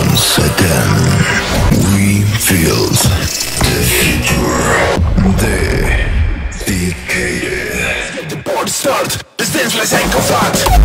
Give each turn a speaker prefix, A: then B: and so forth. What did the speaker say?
A: Once again, we feel the future. Dedicated. Let's get the party started. This dance like Psychopath.